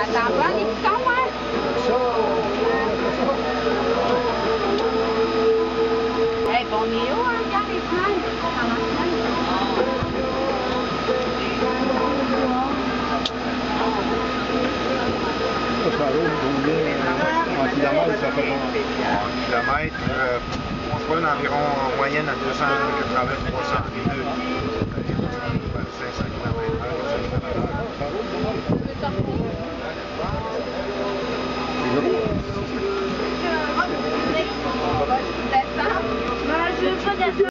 t'en prends des pitons, hein? Hey, bon, on est où, hein? Regarde les fenêtres. Ça roule en kilomètres, ça fait bon. En kilomètres, on se promène environ en moyenne à 280-300 minutes.